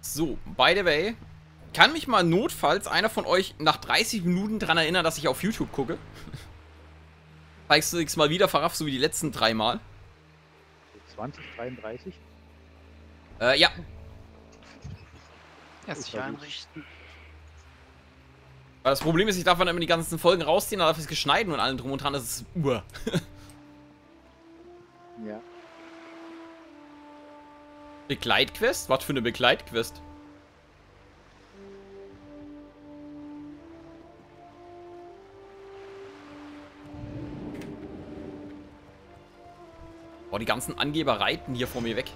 So, by the way, kann mich mal notfalls einer von euch nach 30 Minuten daran erinnern, dass ich auf YouTube gucke? Falls du es mal wieder verraffst, so wie die letzten 3 Mal. 2033? Ja. Erst sich einrichten. Weil das Problem ist, ich darf dann immer die ganzen Folgen rausziehen, dann darf ich es geschneiden und allem drum und dran, das ist Ja. Begleitquest? Was für eine Begleitquest? Boah, die ganzen Angeber reiten hier vor mir weg.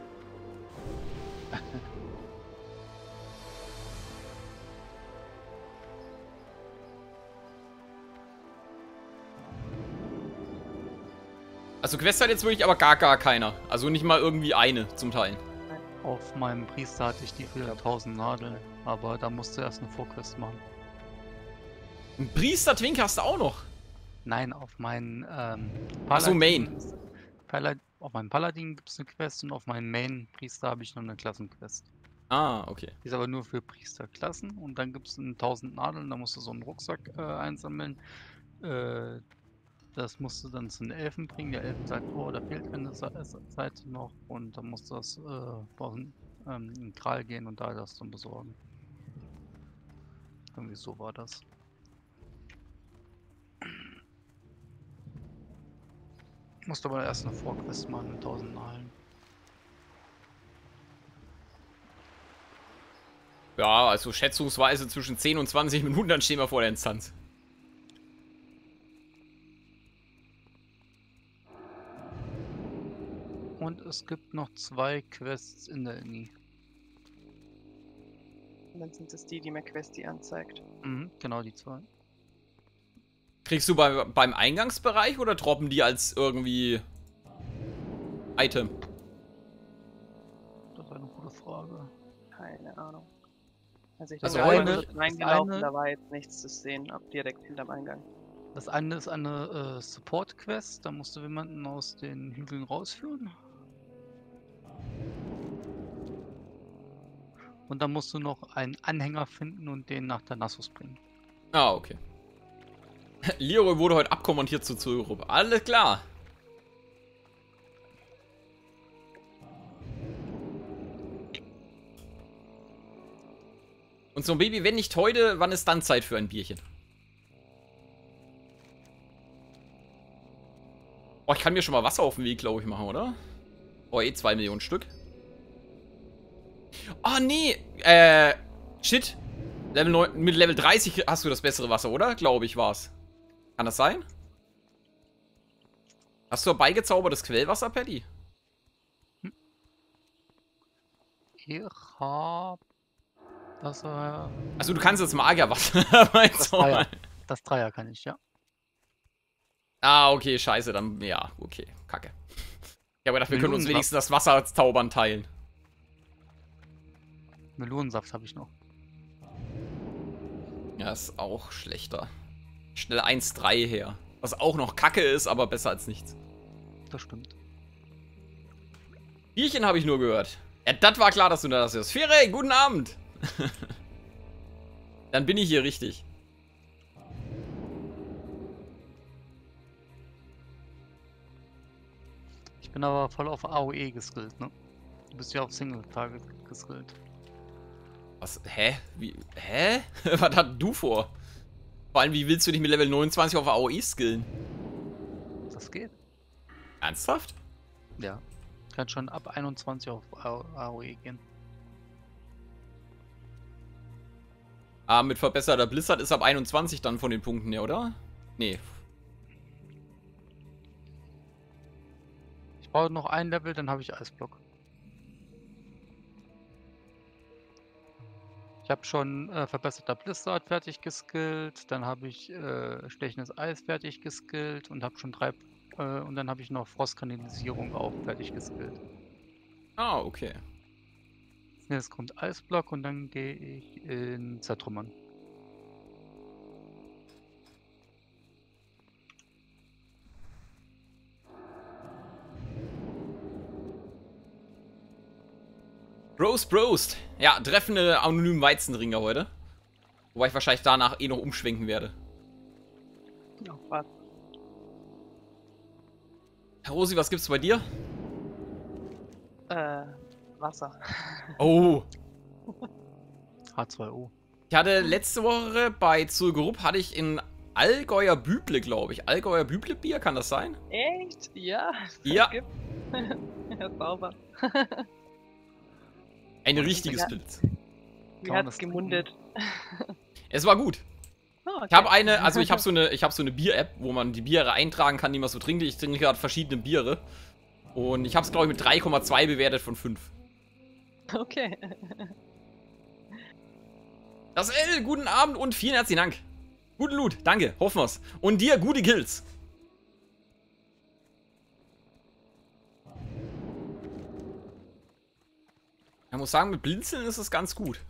Also Quest hat jetzt wirklich aber gar keiner. Also nicht mal irgendwie eine zum Teil. Auf meinem Priester hatte ich die für 1000 Nadeln, aber da musst du erst eine Vorquest machen. Ein Priester-Twink hast du auch noch. Nein, auf meinen Achso, Main. Auf meinem Paladin gibt es eine Quest und auf meinem Main-Priester habe ich noch eine Klassenquest. Ah, okay. Die ist aber nur für Priesterklassen und dann gibt es 1000 Nadeln, da musst du so einen Rucksack einsammeln. Das musst du dann zu den Elfen bringen. Der Elfen sagt, oh, da fehlt eine Seite noch und dann musst du das in den Gral gehen und da das dann besorgen. Irgendwie so war das. Musst aber erst eine Vorquest machen mit 1000 Nadeln. Ja, also schätzungsweise zwischen 10 und 20 Minuten, dann stehen wir vor der Instanz. Und es gibt noch 2 Quests in der Inni. Und dann sind es die mir Questi anzeigt. Mhm, genau die 2. Kriegst du beim Eingangsbereich oder droppen die als irgendwie Item? Das ist eine gute Frage. Keine Ahnung. Also ich Also bin gerade eine- kurz reingelaufen, eine- da war jetzt nichts zu sehen, ab direkt hinterm Eingang. Das eine ist eine Support-Quest, da musst du jemanden aus den Hügeln rausführen. Und dann musst du noch einen Anhänger finden und den nach Danassus bringen. Ah, okay. Leroy wurde heute abkommandiert zu Zurück. Alles klar. Und so, Baby, wenn nicht heute, wann ist dann Zeit für ein Bierchen? Oh, ich kann mir schon mal Wasser auf den Weg, glaube ich, machen, oder? Oh, 2 Millionen Stück. Oh, nee. Shit. Level 9, mit Level 30 hast du das bessere Wasser, oder? Glaube ich, war's. Kann das sein? Hast du herbeigezaubertes Quellwasser, Paddy? Ich hab das, Also, du kannst jetzt Magierwasser das herbeizauber. Dreier. Das Dreier kann ich, ja. Ah, okay, scheiße, dann, ja, okay, kacke. Ich habe gedacht, wir können uns Melonensaft. wenigstens das Wasser zaubern teilen. Melonensaft habe ich noch. Ja, ist auch schlechter. Schnell 1,3 her. Was auch noch kacke ist, aber besser als nichts. Das stimmt. Bierchen habe ich nur gehört. Ja, das war klar, dass du das hörst. Fere, guten Abend. Dann bin ich hier richtig. Ich bin aber voll auf AOE geskillt, ne? Du bist ja auf Single-Target geskillt. Was? Hä? Wie? Hä? Was hast du vor? Vor allem, wie willst du dich mit Level 29 auf AOE skillen? Das geht. Ernsthaft? Ja. Kann schon ab 21 auf AOE gehen. Ah, mit verbesserter Blizzard ist ab 21 dann von den Punkten her, oder? Nee. Ich brauche noch ein Level, dann habe ich Eisblock. Ich habe schon verbesserter Blizzard fertig geskillt, dann habe ich stechendes Eis fertig geskillt und habe schon 3 und dann habe ich noch Frostkanalisierung auch fertig geskillt. Ah, okay. Jetzt kommt Eisblock und dann gehe ich in Zertrümmern. Prost. Ja, treffende anonymen Weizenringer heute. Wobei ich wahrscheinlich danach eh noch umschwenken werde. Oh, was? Herr Rosi, was gibt's bei dir? Wasser. Oh. H2O. Ich hatte letzte Woche bei Zulgerup hatte ich in Allgäuer Büble, glaube ich. Allgäuer Büble Bier, kann das sein? Echt? Ja. Ja. Gibt's. Ja, sauber. Ein richtiges Pilz. Wie Kann man hat's das gemundet? Es war gut. Oh, okay. Ich habe ich habe so eine Bier-App, wo man die Biere eintragen kann, die man so trinkt. Ich trinke gerade verschiedene Biere. Und ich habe es, glaube ich, mit 3,2 bewertet von 5. Okay. Das L, guten Abend und vielen herzlichen Dank. Guten Loot, danke, hoffen wir's. Und dir gute Kills. Ich muss sagen, mit Blinzeln ist es ganz gut.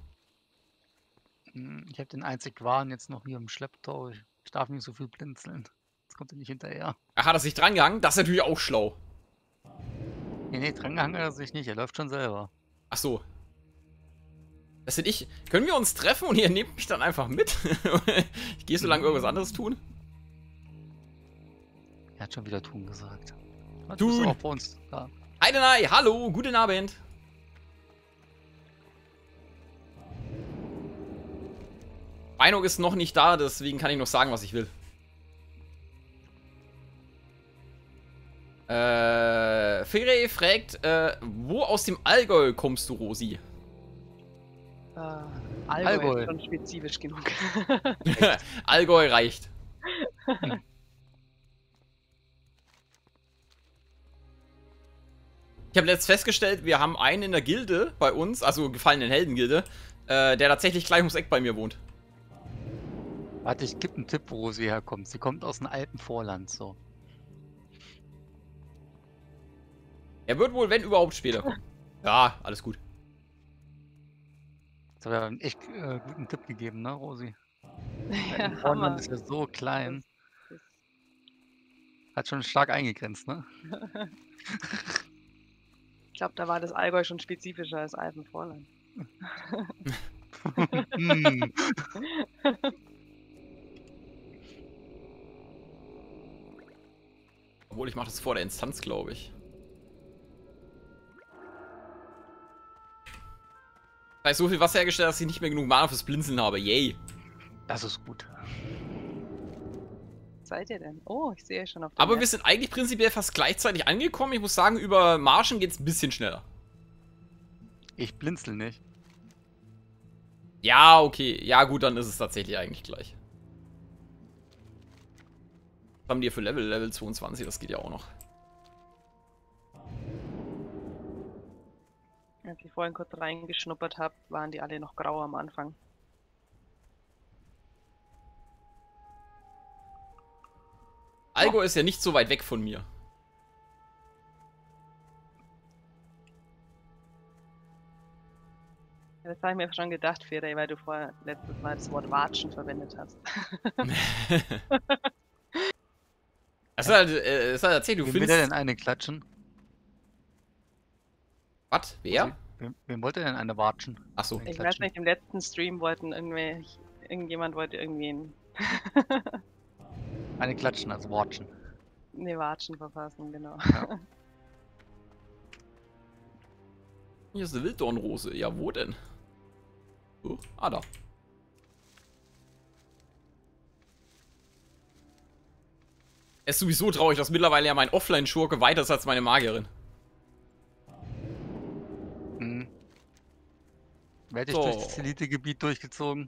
Ich habe den einzig wahren jetzt noch hier im Schlepptau. Ich darf nicht so viel blinzeln. Jetzt kommt er nicht hinterher. Er hat er sich drangehangen, das ist natürlich auch schlau. Nee, drangehangen hat er sich nicht. Er läuft schon selber. Ach so. Das sind ich. Können wir uns treffen und ihr nehmt mich dann einfach mit? Ich gehe so lange irgendwas anderes tun. Er hat schon wieder tun gesagt. Du Tun. bist auch bei uns da. Heidenei, hallo, guten Abend. Meinung ist noch nicht da, deswegen kann ich noch sagen, was ich will. Fere fragt, wo aus dem Allgäu kommst du, Rosi? Allgäu ist schon spezifisch genug. Allgäu reicht. Ich habe letztens festgestellt, wir haben einen in der Gilde bei uns, also gefallenen Heldengilde, der tatsächlich gleich ums Eck bei mir wohnt. Warte, ich gebe einen Tipp, wo sie herkommt. Sie kommt aus dem alten Vorland, so. Er wird wohl, wenn überhaupt, später kommen. Ja, alles gut. Das habe ja einen echt guten Tipp gegeben, ne, Rosi? Ja, Vorland Hammer. ist ja so klein. Das Hat schon stark eingegrenzt, ne? Ich glaube, da war das Allgäu schon spezifischer als Alpenvorland. Hm. Obwohl, ich mache das vor der Instanz, glaube ich. Da ist so viel Wasser hergestellt, dass ich nicht mehr genug Mana fürs Blinzeln habe. Yay. Das ist gut. Seid ihr denn? Oh, ich sehe schon auf der Aber Map. wir sind eigentlich prinzipiell fast gleichzeitig angekommen. Ich muss sagen, über Marschen geht es ein bisschen schneller. Ich blinzel nicht. Ja, okay. Ja, gut, dann ist es tatsächlich eigentlich gleich. Was haben die hier für Level? Level 22, das geht ja auch noch. Als ich vorhin kurz reingeschnuppert habe, waren die alle noch grau am Anfang. Allgäu ist ja nicht so weit weg von mir. Ja, das habe ich mir schon gedacht, Fere, weil du vorher letztes Mal das Wort Watschen verwendet hast. Das ist halt erzählt, du Wem will er findest... denn eine klatschen? Was? Wer? Rosi, wem wollte er denn eine watschen? Achso. Eine Ich weiß klatschen? nicht, im letzten Stream wollten irgendjemand wollte irgendwen Eine klatschen, also watschen. eine Watschen verpassen, genau. Ja. Hier ist eine Wilddornrose. Ja, wo denn? Oh, da. Es ist sowieso traurig, dass mittlerweile ja mein Offline-Schurke weiter ist als meine Magierin. Hm. Werde ich So. durch das Elite-Gebiet durchgezogen?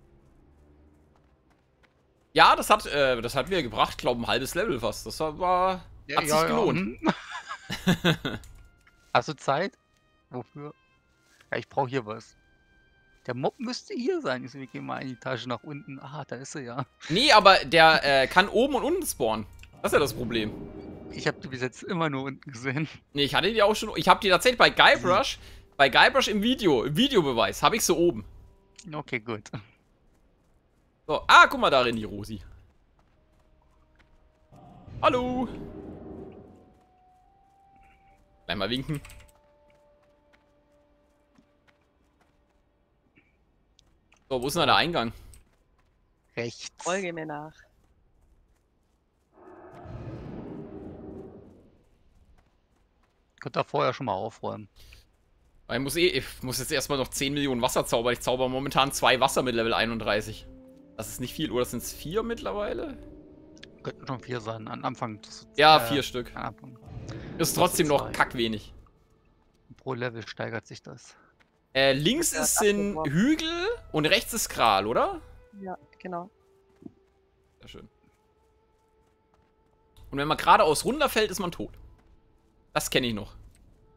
Ja, das hat mir gebracht, glaube ein halbes Level fast. Das hat sich gelohnt. hm. Hast du Zeit? Wofür? Ja, ich brauche hier was. Der Mob müsste hier sein. Wir gehen mal eine Etage nach unten. Ah, da ist sie ja. Nee, aber der kann oben und unten spawnen. Das ist ja das Problem. Ich habe die bis jetzt immer nur unten gesehen. Nee, ich hatte die auch schon. Ich habe die tatsächlich bei Guybrush im Videobeweis, habe ich so oben. Okay, gut. So, guck mal darin, die Rosi. Hallo. Gleich mal winken. So, wo ist denn da der Eingang? Rechts. Folge mir nach. Könnt ihr vorher schon mal aufräumen. Ich muss jetzt erstmal noch 10 Millionen Wasser zaubern. Ich zauber momentan 2 Wasser mit Level 31. Das ist nicht viel, oder sind es 4 mittlerweile? Könnten schon 4 sein. Am Anfang. Ja, 4 Stück. Am Anfang. Ist trotzdem noch 2. kackwenig. Pro Level steigert sich das. Links ist ein Hügel und rechts ist Kral, oder? Ja, genau. Sehr schön. Und wenn man geradeaus runterfällt, ist man tot. Das kenne ich noch.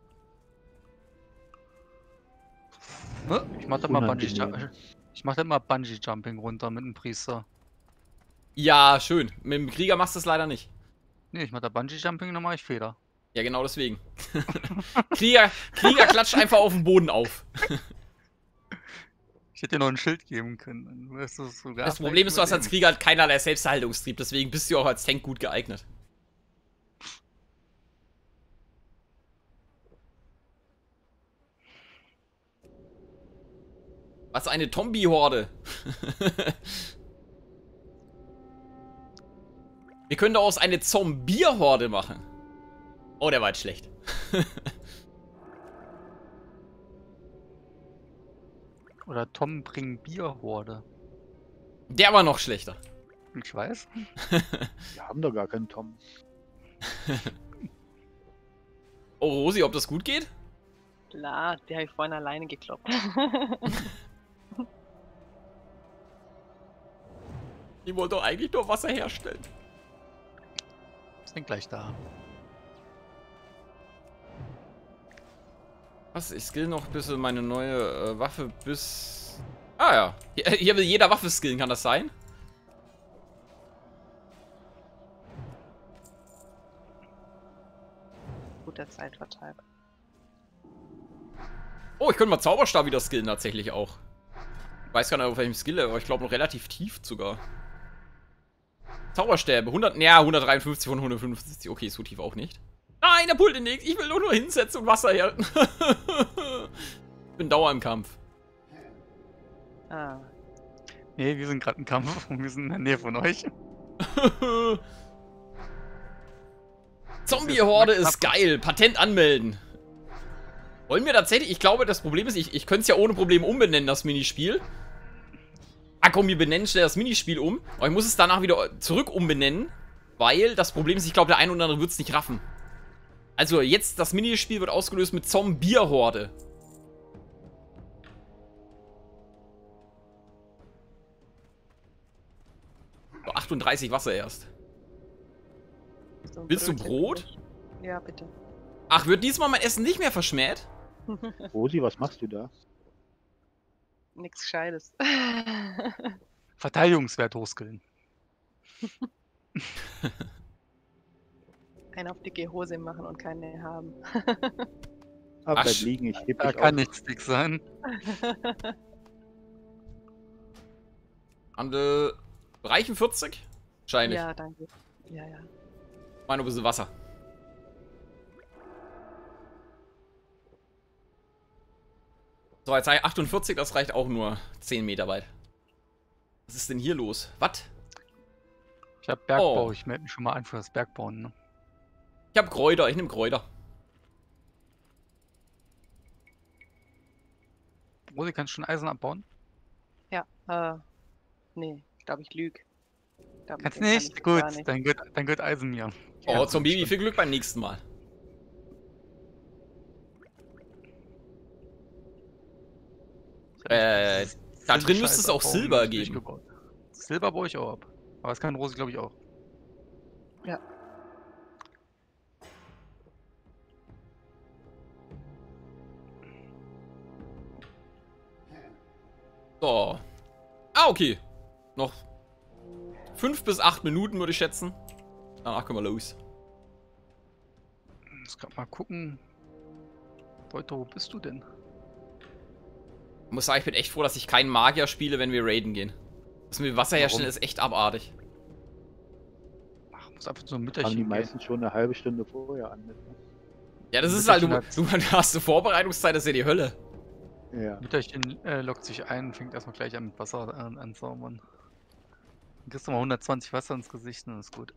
Ich mach da mal Bungee Jumping runter mit dem Priester. Ja, schön. Mit dem Krieger machst du es leider nicht. Nee, ich mach da Bungee Jumping, dann mach ich Fehler. Ja, genau deswegen. Krieger klatscht einfach auf den Boden auf. Ich hätte dir noch ein Schild geben können. Dann wärst du sogar Das Problem ist, du hast als Krieger halt keinerlei Selbsterhaltungstrieb, deswegen bist du auch als Tank gut geeignet. Was eine Zombie-Horde. Wir können daraus eine Zombie-Horde machen. Oh, der war jetzt schlecht. Oder Tom bring Bierhorde. Der war noch schlechter. Ich weiß. Wir haben doch gar keinen Tom. Oh, Rosi, ob das gut geht? Klar, die habe ich vorhin alleine gekloppt. Die wollen doch eigentlich nur Wasser herstellen. Sind gleich da. Was? Ich skill noch ein bisschen meine neue Waffe bis... Ah ja. Hier will jeder Waffe skillen, kann das sein? Guter Zeitvertreib. Oh, ich könnte mal Zauberstab wieder skillen tatsächlich auch. Ich weiß gar nicht, auf welchem Skill, aber ich glaube noch relativ tief sogar. Zauberstäbe, 153 von 155. Okay, so tief auch nicht. Nein, der pullt nichts. Ich will nur hinsetzen und Wasser her. Ich bin dauer im Kampf. Ah, Nee, wir sind gerade im Kampf und wir sind in der Nähe von euch. Zombie-Horde ist geil. Patent anmelden. Wollen wir tatsächlich? Ich glaube, das Problem ist, ich könnte es ja ohne Problem umbenennen, das Minispiel. Ah komm, wir benennen schnell das Minispiel um. Aber ich muss es danach wieder zurück umbenennen. Weil das Problem ist, ich glaube, der ein oder andere wird es nicht raffen. Also jetzt, das Minispiel wird ausgelöst mit Zombie-Horde. So, 38 Wasser erst. so ein Willst du Brötchen Brot? für mich. Ja, bitte. Ach, wird diesmal mein Essen nicht mehr verschmäht? Rosi, was machst du da? Nix Gescheites. Verteidigungswert hochskillen. Einen auf dicke Hose machen und keine haben. Ah, Ach, bleib liegen, ich heb Da dich kann auf. nichts dick sein. Handel. Reichen 40? Wahrscheinlich. Ja, danke. Ja, ja. Mal noch ein bisschen Wasser. So, jetzt 48, das reicht auch nur 10 Meter weit. Was ist denn hier los? Was? Ich hab Bergbau, Oh. ich melde mich schon mal ein für das Bergbauen. Ne? Ich hab Kräuter, ich nehme Kräuter. Rosi, kannst du schon Eisen abbauen? Ja, nee, ich glaube, ich lüge. Glaub, Kannst den kann nicht? ich Gut, gar nicht. dann gehört Eisen mir. Oh, Ja, Zombie, stimmt. viel Glück beim nächsten Mal. Da Sind drin müsste es Scheiße auch abbauen, Silber nicht geben. durchgebaut. Silber baue ich auch ab. Aber das kann Rosi, glaube ich, auch. Ja. So. Ah, okay. Noch 5 bis 8 Minuten, würde ich schätzen. Danach können wir los. Ich muss gerade mal gucken. Leute, wo bist du denn? Ich muss sagen, ich bin echt froh, dass ich keinen Magier spiele, wenn wir raiden gehen. Das mit Wasser herstellen Warum? ist echt abartig. Ach, muss einfach so ein Fangen Mütterchen die gehen. meistens schon eine halbe Stunde vorher an. Mit, ne? Ja, das ist Mit halt, der du hast du Vorbereitungszeit, das ist ja die Hölle. Ja. Mütterchen lockt sich ein und fängt erstmal gleich an mit Wasser anzaubern. Dann kriegst du mal 120 Wasser ins Gesicht und ist gut.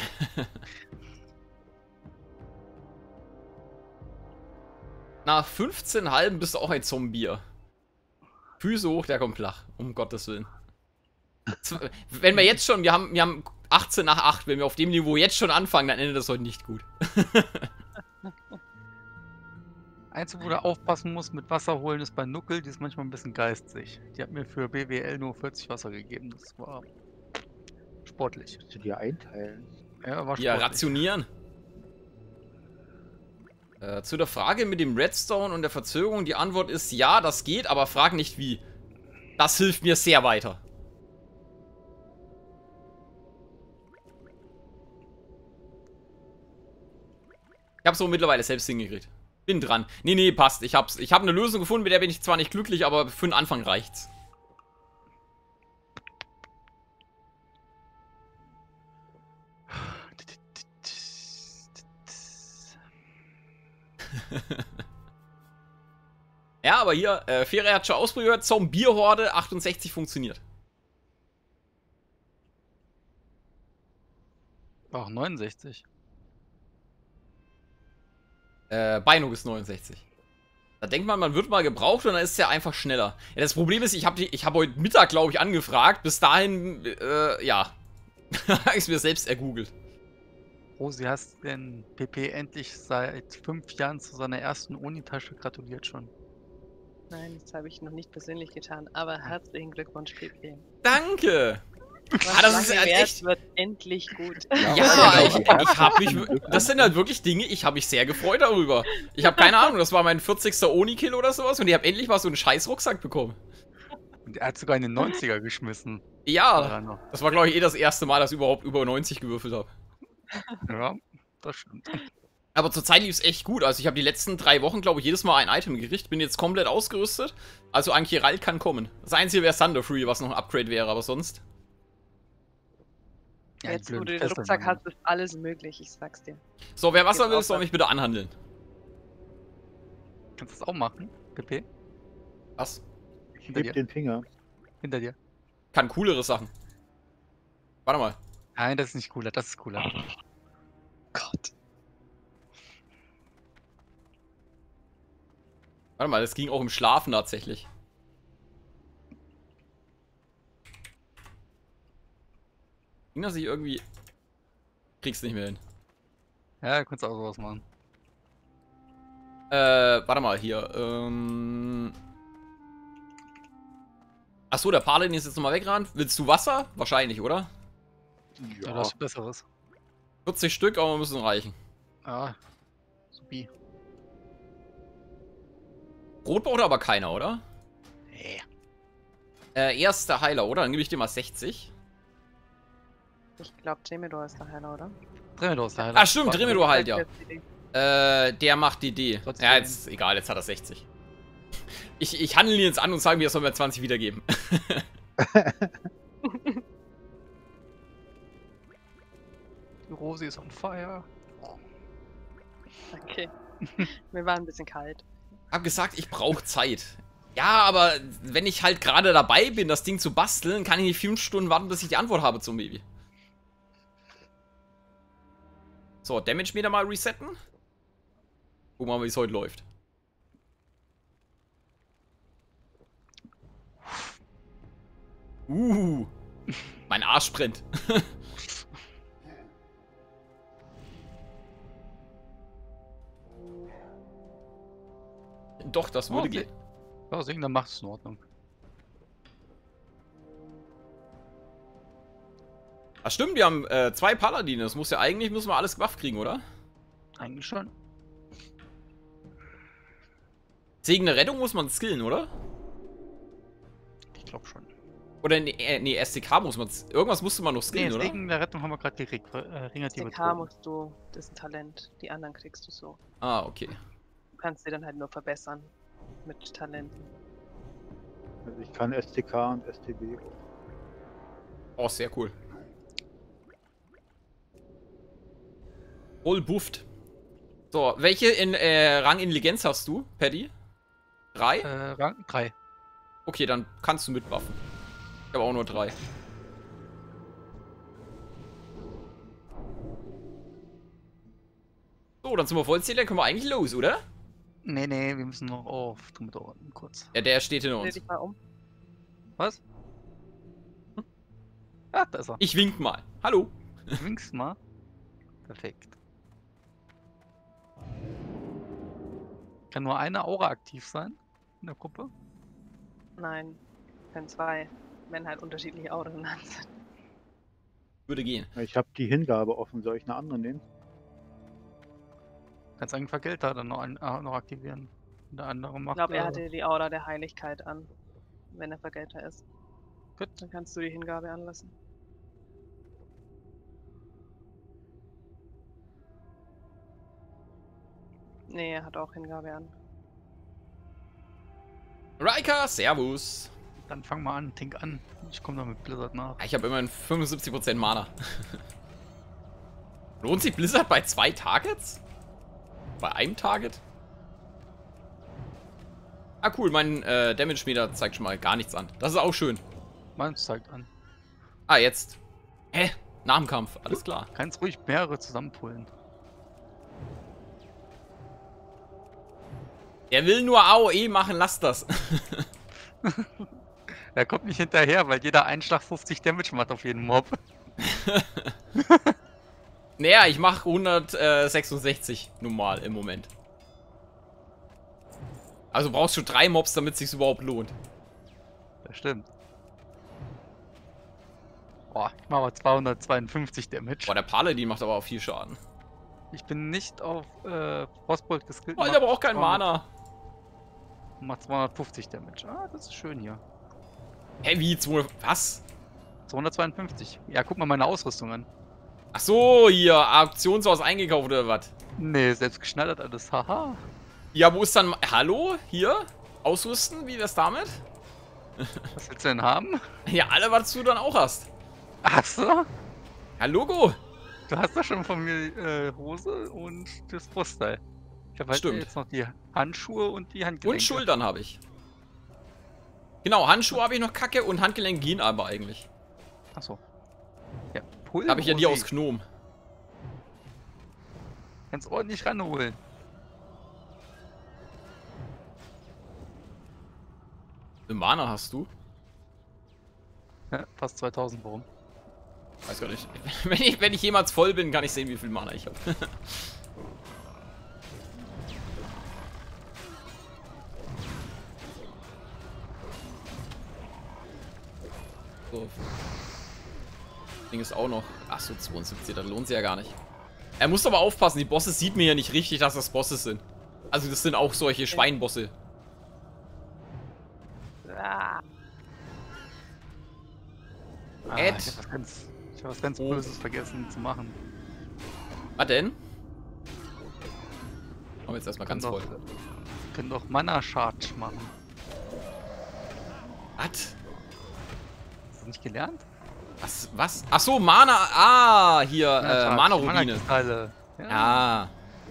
Nach 15 halben bist du auch ein Zombie. Füße hoch, der kommt flach. Um Gottes Willen. Wenn wir jetzt schon, wir haben 18 nach 8, wenn wir auf dem Niveau jetzt schon anfangen, dann endet das heute nicht gut. Einzige, wo du aufpassen musst mit Wasser holen, ist bei Nuckel, die ist manchmal ein bisschen geistig. Die hat mir für BWL nur 40 Wasser gegeben. Das war sportlich. Musst du dir einteilen. Ja, war Ja, sportlich. rationieren. Zu der Frage mit dem Redstone und der Verzögerung, die Antwort ist ja, das geht, aber frag nicht wie. Das hilft mir sehr weiter. Ich hab's so mittlerweile selbst hingekriegt. Bin dran. Nee, passt. Ich hab eine Lösung gefunden, mit der bin ich zwar nicht glücklich, aber für den Anfang reicht's. Ja, aber hier, Fere hat schon ausprobiert, Zombie-Horde 68 funktioniert. War auch 69. Beinung ist 69. Da denkt man wird mal gebraucht und dann ist es ja einfach schneller. Ja, das Problem ist, ich hab heute Mittag, glaube ich, angefragt. Bis dahin, ja. Habe ich es mir selbst ergoogelt. Rosi, hast den PP endlich seit 5 Jahren zu seiner ersten Unitasche gratuliert schon. Nein, das habe ich noch nicht persönlich getan, aber herzlichen Glückwunsch, PP. Danke! Was das ist lange halt währt, echt- wird endlich gut. Ja, ich hab mich. Das sind halt wirklich Dinge, ich habe mich sehr gefreut darüber. Ich habe keine Ahnung, das war mein 40. Oni-Kill oder sowas und ich habe endlich mal so einen scheiß Rucksack bekommen. Und er hat sogar in den 90er geschmissen. Ja, Daran noch. das war, glaube ich, das erste Mal, dass ich überhaupt über 90 gewürfelt habe. Ja, das stimmt. Aber zurzeit lief es echt gut. Also ich habe die letzten 3 Wochen, glaube ich, jedes Mal ein Item gekriegt. Bin jetzt komplett ausgerüstet. Also ein Chiral kann kommen. Das Einzige wäre Thunderfree, was noch ein Upgrade wäre, aber sonst. Ja, die Jetzt, wo blöden du den Fesseln, Rucksack Mann. hast, ist alles möglich, ich sag's dir. So, wer Wasser Geht will, auch soll was. mich bitte anhandeln. Kannst du das auch machen? PP? Was? Ich Hinter heb dir. den Finger. Hinter dir. Kann coolere Sachen. Warte mal. Nein, das ist nicht cooler, das ist cooler. Gott. Warte mal, das ging auch im Schlafen tatsächlich. Ging das nicht irgendwie... Kriegst nicht mehr hin. Ja, du kannst auch sowas machen. Warte mal, hier. Achso, der Paladin ist jetzt nochmal weggerannt. Willst du Wasser? Wahrscheinlich, oder? Ja, das ist Besseres. 40 Stück, aber müssen reichen. Ja, supi. Rot braucht aber keiner, oder? Nee. Erster Heiler, oder? Dann gebe ich dir mal 60. Ich glaube, Tremedor ist der Heiler, oder? Dremedor ist der Heiler. Ah, stimmt, Tremedor halt, ja. Der macht die Idee. Trotzdem. Ja, jetzt, egal, jetzt hat er 60. Ich handle ihn jetzt an und sage mir, er soll mir 20 wiedergeben. Die Rosi ist on fire. Okay. Mir war ein bisschen kalt. Hab gesagt, ich brauche Zeit. Ja, aber wenn ich halt gerade dabei bin, das Ding zu basteln, kann ich nicht 5 Stunden warten, bis ich die Antwort habe zum Baby. So, Damage Meter mal resetten. Gucken wir mal, wie es heute läuft. Mein Arsch brennt. Doch, das würde gehen. Ja, deswegen, dann macht es in Ordnung. Ach stimmt, wir haben 2 Paladine. Das muss ja eigentlich, müssen wir alles gewafft kriegen, oder? Eigentlich schon. Segen der Rettung muss man skillen, oder? Ich glaube schon. Oder nee, STK muss man. Irgendwas musste man noch skillen, oder? Wegen der Rettung haben wir gerade gekriegt. Ringertiere SDK musst du, das ist ein Talent. Die anderen kriegst du so. Ah, okay. Du kannst sie dann halt nur verbessern. Mit Talenten. Also ich kann STK und STB. Oh, sehr cool. Voll bufft. So, welche Rang Intelligenz hast du, Paddy? 3? Rang 3. Okay, dann kannst du mitbuffen. Ich habe auch nur 3. So, dann sind wir Vollzähler, können wir eigentlich los, oder? Nee, wir müssen noch auf Trümmerorden kurz. Ja, der steht hinter Dreh uns. dich mal um. Was? Ah, da ist er. Ich wink mal. Hallo. Du winkst mal. Perfekt. Kann nur eine Aura aktiv sein in der Gruppe? Nein, können 2. Wenn halt unterschiedliche Auren genannt sind. Würde gehen. Ich habe die Hingabe offen. Soll ich eine andere nehmen? Kannst eigentlich Vergelter dann noch aktivieren. Und der andere Ich macht. glaube, er hatte die Aura der Heiligkeit an. Wenn er Vergelter ist. Gut. Dann kannst du die Hingabe anlassen. Nee, er hat auch Hingabe an. Raika, servus. Dann fang mal an, Tink an. Ich komme noch mit Blizzard nach. Ich habe immerhin 75% Mana. Lohnt sich Blizzard bei 2 Targets? Bei einem Target? Ah cool, mein Damage-Meter zeigt schon mal gar nichts an. Das ist auch schön. Meins zeigt an. Ah, jetzt. Hä? Nach dem Kampf, alles klar. Kannst ruhig mehrere zusammenpullen. Er will nur AOE machen, lass das. Er kommt nicht hinterher, weil jeder Einschlag 50 Damage macht auf jeden Mob. Naja, ich mache 166 normal im Moment. Also brauchst du 3 Mobs, damit es sich überhaupt lohnt. Das stimmt. Boah, ich mache aber 252 Damage. Boah, der Paladin macht aber auch viel Schaden. Ich bin nicht auf Frostbolt geskillt. Oh, der braucht kein Mana. Macht 250 Damage. Ah, das ist schön hier. Hä, wie? 200, was? 252. Ja, guck mal meine Ausrüstung an. Ach so, hier, Auktionshaus eingekauft oder was? Nee, selbst geschneidert alles. Haha. Ja, wo ist dann... Hallo? Hier? Ausrüsten? Wie wär's damit? Was willst du denn haben? Ja, alle, was du dann auch hast. Ach so. Ja, Logo. Du hast doch schon von mir Hose und das Brustteil. Ich habe halt Stimmt. jetzt noch die Handschuhe und die Handgelenke. Und Schultern habe ich. Genau, Handschuhe habe ich noch kacke und Handgelenk gehen aber eigentlich. Achso. Ja, Pulver. Habe ich ja die aus Gnom. Kannst ordentlich ranholen. Wie viel Mana hast du? Ja, fast 2000, warum? Weiß gar nicht. Wenn ich jemals voll bin, kann ich sehen, wie viel Mana ich habe. So. Ding ist auch noch. Achso, 72, das lohnt sich ja gar nicht. Er muss aber aufpassen, die Bosse sieht mir ja nicht richtig, dass das Bosse sind. Also das sind auch solche Schweinbosse. Ah, Ed. Ich hab was ganz Böses vergessen zu machen. Was denn? Machen wir jetzt erstmal ganz voll. Können doch Mana Charge machen. Was? Hast du nicht gelernt? Was? Ach so, Mana. Ah, hier, Charge, Mana-Rubine. Mana-Kristalle. Ja. Ja.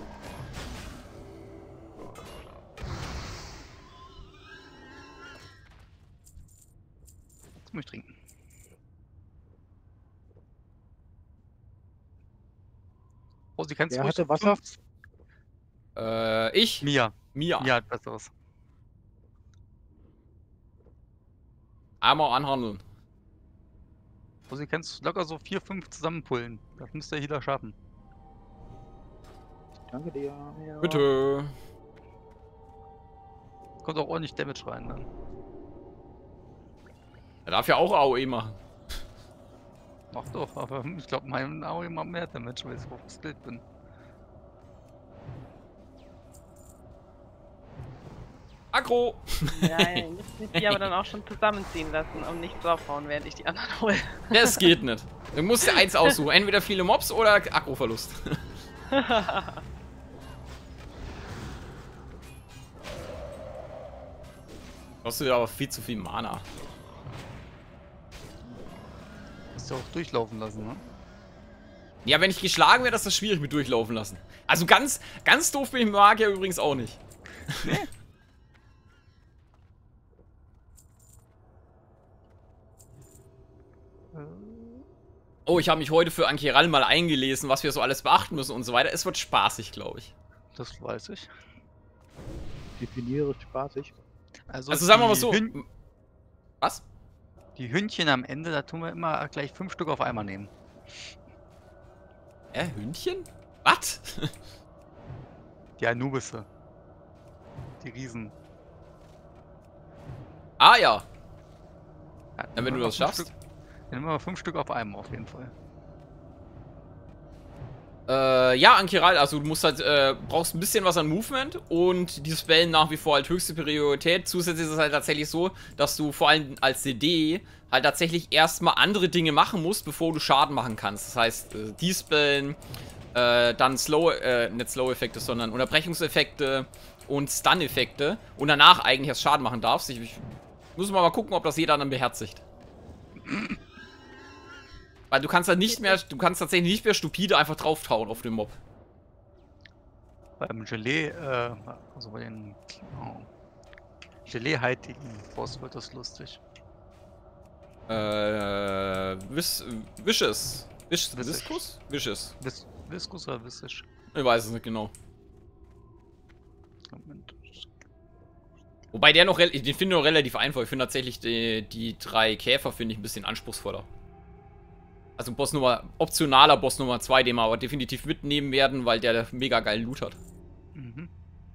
Jetzt muss ich trinken. Oh, sie kannst Wer ruhig hatte Wasser? Ich? Mia. Mia. Mia hat besseres. Einmal anhandeln. Oh, sie kannst locker so 4, 5 zusammenpullen. Das müsste jeder schaffen. Danke dir. ja. Bitte. Kommt auch ordentlich Damage rein dann. Er darf ja auch AOE machen. Mach doch, aber ich glaube, mein AOE macht mehr Damage, weil ich so geskillt bin. Aggro. Nein, ich muss die aber dann auch schon zusammenziehen lassen und nicht draufhauen, während ich die anderen hole. Das geht nicht. Du musst dir eins aussuchen. Entweder viele Mobs oder Aggro-Verlust. Kostet aber viel zu viel Mana. Musst du auch durchlaufen lassen, ne? Ja, wenn ich geschlagen wäre, ist das schwierig mit durchlaufen lassen. Also ganz doof bin ich mit Magier übrigens auch nicht. Oh, ich habe mich heute für Ankiral mal eingelesen, was wir so alles beachten müssen und so weiter. Es wird spaßig, glaube ich. Das weiß ich. Definiere spaßig. Also sagen wir mal die so. Was? Die Hündchen am Ende, da tun wir immer gleich 5 Stück auf einmal nehmen. Hündchen? Was? Die Anubisse. Die Riesen. Ah ja. Ja, Wenn du das schaffst. Dann nehmen wir 5 Stück auf einmal auf jeden Fall. Ja, Ankiral, also du musst halt, brauchst ein bisschen was an Movement und die Spellen nach wie vor halt höchste Priorität. Zusätzlich ist es halt tatsächlich so, dass du vor allem als CD halt tatsächlich erstmal andere Dinge machen musst, bevor du Schaden machen kannst. Das heißt, die Spellen, dann nicht Slow-Effekte, sondern Unterbrechungseffekte und Stun-Effekte und danach eigentlich erst Schaden machen darfst. Ich muss mal gucken, ob das jeder dann beherzigt. Weil du kannst halt nicht mehr, du kannst tatsächlich nicht mehr stupide einfach drauftauen auf den Mob. Beim Gelee, also bei den Gelee-haltigen Boss wird das lustig. Vicious. Viscus? Vicious. Viscus oder Visisch? Ich weiß es nicht genau. Moment. Wobei der noch, den finde ich noch relativ einfach. Ich finde tatsächlich die 3 Käfer finde ich ein bisschen anspruchsvoller. Also optionaler Boss Nummer 2, den wir aber definitiv mitnehmen werden, weil der mega geil Loot hat. Mhm.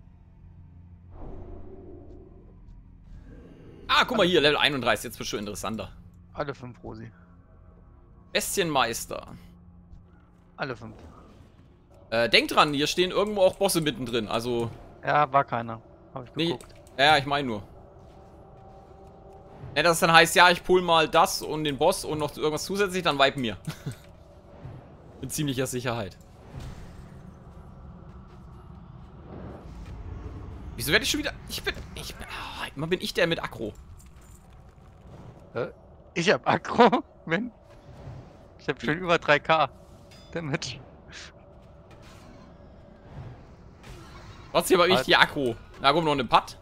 Ah, guck mal hier, Level 31, jetzt wird schon interessanter. Alle 5, Rosi. Bestienmeister. Alle 5. Denk dran, hier stehen irgendwo auch Bosse mittendrin, also... Ja, war keiner. Hab ich geguckt. Ja, ich meine nur. Ja, das dann heißt, ja, ich pull mal das und den Boss und noch irgendwas zusätzlich, dann vibe mir. Mit ziemlicher Sicherheit. Wieso werde ich schon wieder... immer bin ich der mit Aggro. Ich hab Aggro, wenn. Ich hab schon über 3K Damage. Trotzdem habe ich die Aggro. Na, komm, noch eine Putt.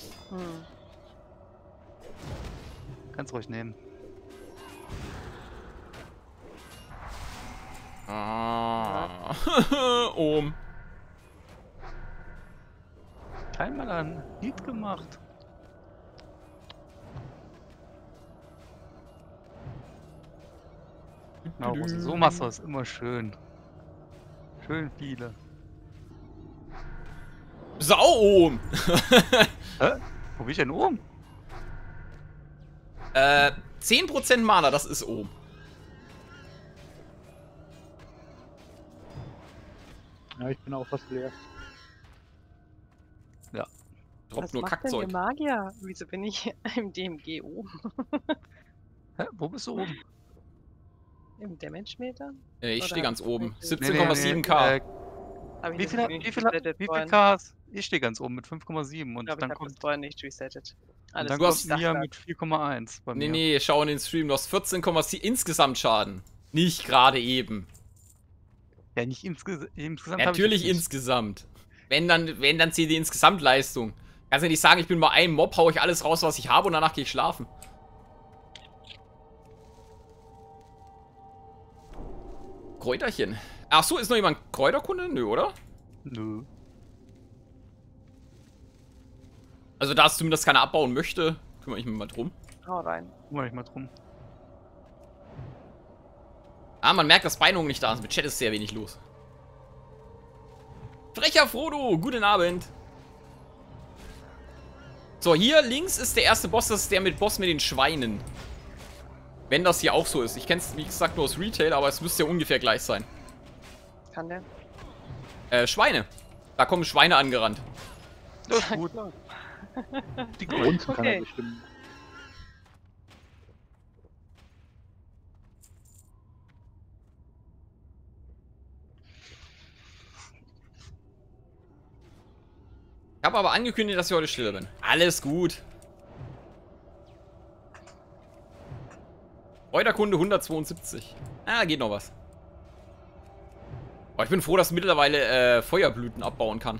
Kannst ruhig nehmen. Ah. Einmal ein Lied gemacht. Na, Rosi, so machst du es immer schön. Schön viele. Sau! Hä? Wo bin ich denn oben? 10% Mana, das ist oben. Ja, ich bin auch fast leer. Ja. Droppt Was nur macht denn Kackzeug. der Magier? Wieso bin ich im DMG oben? Hä? Wo bist du oben? Im Damage-Meter? Ich Oder stehe ganz oben. Nee, 17,7k. Hab ich Wie das viel nicht K vorhin? hast? Ich stehe ganz oben mit 5,7 und Ich glaube, ich dann habe kommt das vorhin nicht resettet. und dann gut, kommt ich Mia mit 4,1 bei Nee, mir. nee, schau in den Stream. Du hast 14,7 insgesamt Schaden. Nicht gerade eben. Ja, nicht insgesamt. Natürlich insgesamt. Wenn dann zählt die Insgesamtleistung. Kannst du nicht sagen, ich bin bei einem Mob, hau ich alles raus, was ich habe und danach gehe ich schlafen. Kräuterchen. Ach so, ist noch jemand Kräuterkunde? Nö, oder? Nö. Also da es zumindest keiner abbauen möchte, kümmere ich mich mal drum. Hau rein. Kümmere ich mal drum. Ah, man merkt, dass Beinung nicht da ist. Mit Chat ist sehr wenig los. Frecher Frodo, guten Abend. So, hier links ist der erste Boss, das ist der Boss mit den Schweinen. Wenn das hier auch so ist. Ich kenne es, wie gesagt, nur aus Retail, aber es müsste ja ungefähr gleich sein. Kann der? Schweine. Da kommen Schweine angerannt. Das ist gut. Die Grunzen kann er Okay. bestimmen. Ich habe aber angekündigt, dass ich heute stiller bin. Alles gut. Kräuterkunde 172. Ah, geht noch was. Aber ich bin froh, dass ich mittlerweile Feuerblüten abbauen kann.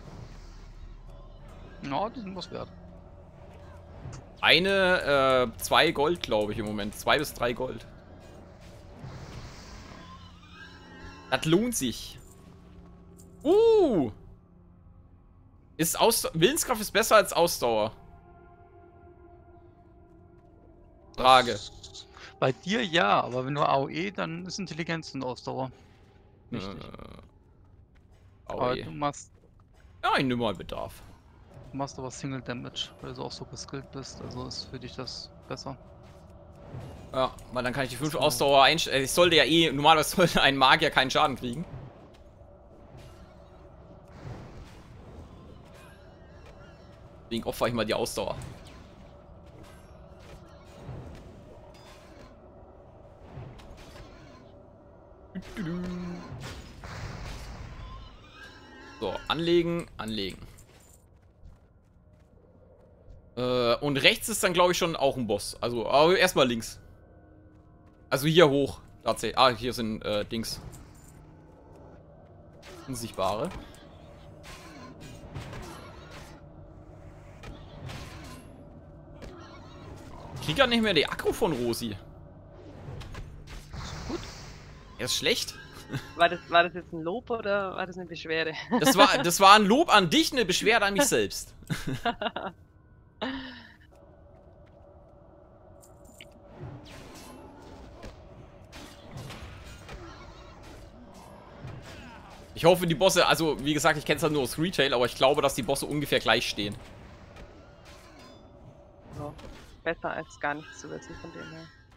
Ja, die sind was wert. 2 Gold, glaube ich, im Moment. 2 bis 3 Gold. Das lohnt sich. Willenskraft ist besser als Ausdauer. Frage. Bei dir ja, aber wenn du AOE, dann ist Intelligenz und Ausdauer. Richtig. Aber Okay. du machst Ja, ich nehme mal Bedarf. aber Single Damage, weil du auch so geskillt bist. Also ist für dich das besser. Ja, weil dann kann ich die 5 So. Ausdauer einstellen. Ich sollte ja normalerweise sollte ein Magier keinen Schaden kriegen. Deswegen opfer ich mal die Ausdauer. So, anlegen, anlegen. Und rechts ist dann, glaube ich, schon auch ein Boss. Also, aber erstmal links. Also hier hoch. Tatsächlich. Hier sind Dings. Unsichtbare. Ich krieg gar nicht mehr die Aggro von Rosi. Gut. Er ist schlecht. War das jetzt ein Lob oder war das eine Beschwerde? Das war ein Lob an dich, eine Beschwerde an mich selbst. Ich hoffe, die Bosse, also wie gesagt, ich kenne es halt nur aus Retail, aber ich glaube, dass die Bosse ungefähr gleich stehen. So. Besser als gar nichts zu wissen von dem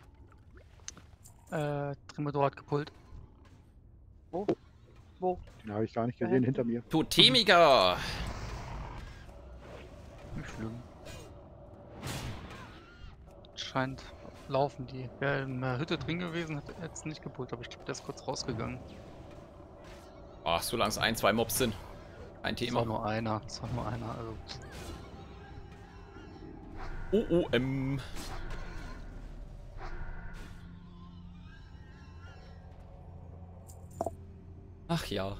her. Trimodor hat gepult. Wo? Wo? Den habe ich gar nicht gesehen, hinter mir. Totemiker! Nicht schlimm. Scheint laufen die. Wäre in der Hütte drin gewesen, hätte jetzt nicht gepult, aber ich glaube, der ist kurz rausgegangen. Ach, solange es 1, 2 Mobs sind. Ein Das war Thema. nur einer. Das war nur einer. Also. OOM. Ach ja.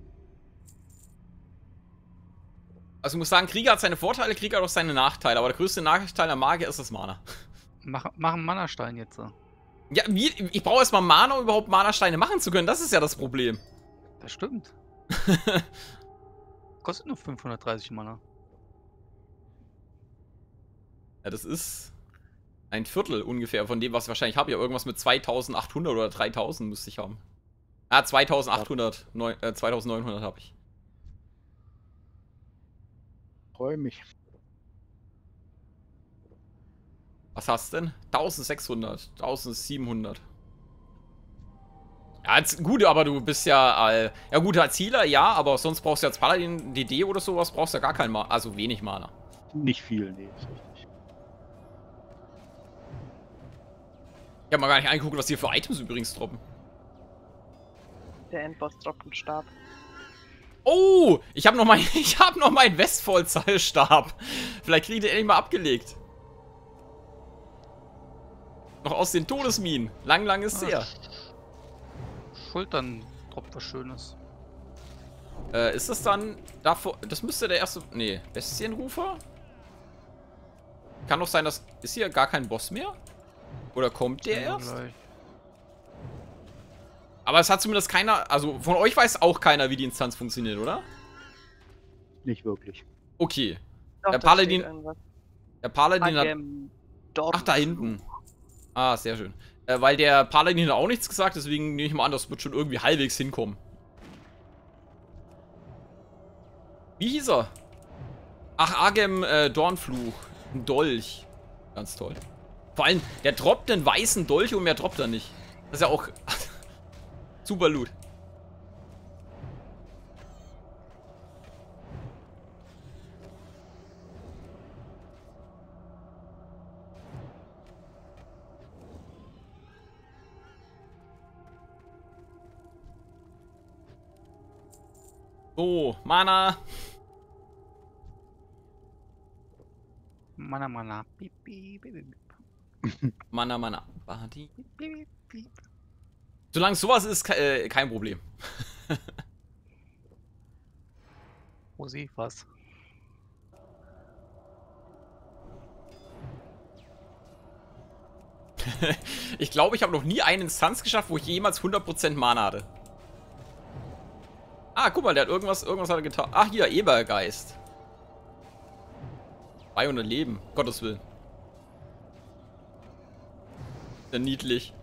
Also ich muss sagen, Krieger hat seine Vorteile, Krieger hat auch seine Nachteile. Aber der größte Nachteil der Magier ist das Mana. Mach einen Mana-Stein jetzt. Ja, ich brauche erstmal Mana, um überhaupt Mana-Steine machen zu können. Das ist ja das Problem. Das stimmt. Kostet nur 530 Mana. Ja, das ist ein Viertel ungefähr von dem, was ich wahrscheinlich habe. Ja, irgendwas mit 2800 oder 3000 müsste ich haben. Ah, 2800, 2900 habe ich. Freue mich. Was hast du denn? 1600, 1700. Ja, jetzt, gut, aber du bist ja, ja gut, als Healer, ja, aber sonst brauchst du als Paladin DD oder sowas, brauchst du ja gar keinen Mana, also wenig Mana. Nicht viel, nee, ist richtig. Ich hab mal gar nicht angeguckt, was hier für Items übrigens droppen. Der Endboss droppt einen Stab. Oh, ich habe noch meinen Westvollzahlstab. Vielleicht kriegt ihr endlich mal abgelegt. Noch aus den Todesminen. Lang ist her. Schultern droppt was Schönes. Ist das dann davor? Das müsste der erste. Nee, Bestienrufer? Kann doch sein, dass. Ist hier gar kein Boss mehr? Oder kommt der Ja, erst? gleich. Aber es hat zumindest keiner. Also von euch weiß auch keiner, wie die Instanz funktioniert, oder? Nicht wirklich. Okay. Doch, Der da Paladin- steht irgendwas. Der Paladin hat. Dort. Ach, da hinten. Ah, sehr schön. Weil der Paladin hat auch nichts gesagt, deswegen nehme ich mal an, das wird schon irgendwie halbwegs hinkommen. Wie hieß er? Ach, Agem Dornfluch. Ein Dolch. Ganz toll. Vor allem, der droppt einen weißen Dolch und mehr droppt er nicht. Das ist ja auch super Loot. So, Mana. Mana. Piep, piep, piep, piep, Mana. Badi. piep, piep, piep. Solange sowas ist, kein Problem. Rosi, was? Ich glaube, ich habe noch nie eine Instanz geschafft, wo ich jemals 100% Mana hatte. Ah, guck mal, der hat irgendwas hat er getan. Ach, hier, Ebergeist. 200 Leben, Gottes Willen. Sehr niedlich.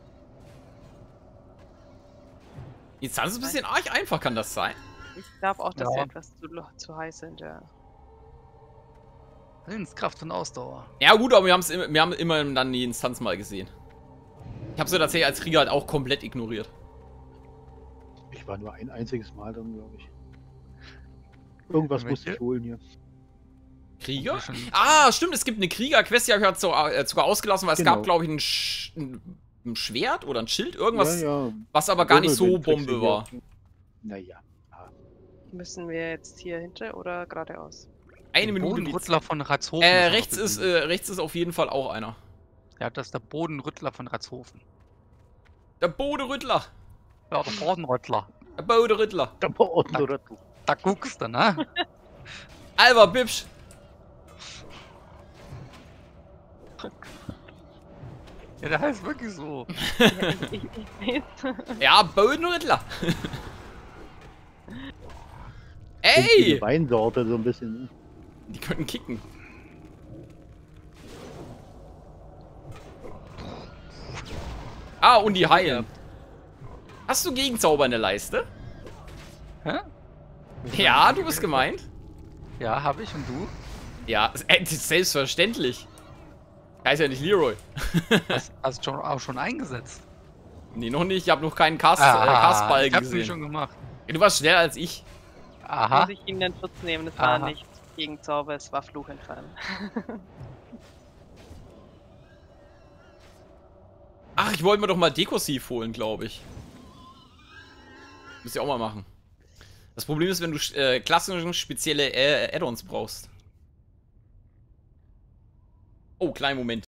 Die Instanz ist ein bisschen arg einfach, kann das sein? Ich glaube auch, dass Ja. wir etwas zu heiß sind, ja. Willenskraft und Ausdauer. Ja gut, aber wir haben immerhin dann die Instanz mal gesehen. Ich habe sie tatsächlich als Krieger halt auch komplett ignoriert. Ich war nur ein einziges Mal dann, glaube ich. Irgendwas Welche? musste ich holen hier. Krieger? Ah, stimmt, es gibt eine Krieger-Quest, die habe ich sogar ausgelassen, weil es Genau. gab, glaube ich, ein Schwert oder ein Schild, irgendwas, Ja, ja. was aber gar nicht so Wirbelwind Bombe war. Naja. Müssen wir jetzt hier hinter oder geradeaus? Eine Minute. Bodenrüttler von Ratzhofen. Rechts ist auf jeden Fall auch einer. Ja, das ist der Bodenrüttler von Ratzhofen. Der Boderüttler. Ja, der Bodenrüttler. Der Boderüttler. Da Orden oder du. Da guckst du, ne? Alba Bibsch. Ja, der heißt wirklich so. Ich weiß. Ja, Bodenrüttler. Ey! Ey! Weinsorte so ein bisschen. Ne? Die könnten kicken. Ah, und die heilen. Hast du Gegenzauber in der Leiste? Hä? Ja, du bist gemeint. Ja, habe ich. Und du? Ja, das ist selbstverständlich. Heißt ja nicht Leroy. Hast du auch schon eingesetzt? Nee, noch nicht. Ich habe noch keinen ich Castbalken hab's gesehen. nicht schon gemacht. Ja, du warst schneller als ich. Aha. Muss ich ihn in Schutz nehmen? Das war Aha. nicht gegen Zauber, es war Fluch entfernen. Ach, ich wollte mir doch mal Dekursiv holen, glaube ich. Muss ich auch mal machen. Das Problem ist, wenn du klassische spezielle Add-ons brauchst. Oh, kleinen Moment.